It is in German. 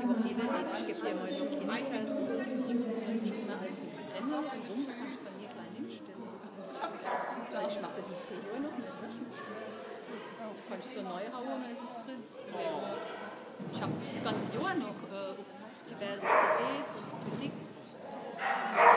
die Woche überlegt, ich gebe dir mal noch Kinderfeld, schon mal als Extremler und rum, da kannst du dann hier klein hinstellen. Ich mache das mit 10 Jahren noch nicht, weißt du? Kannst du da neu hauen, dann ist es drin. Ich habe das ganze Jahr noch auf diverse CDs, Sticks.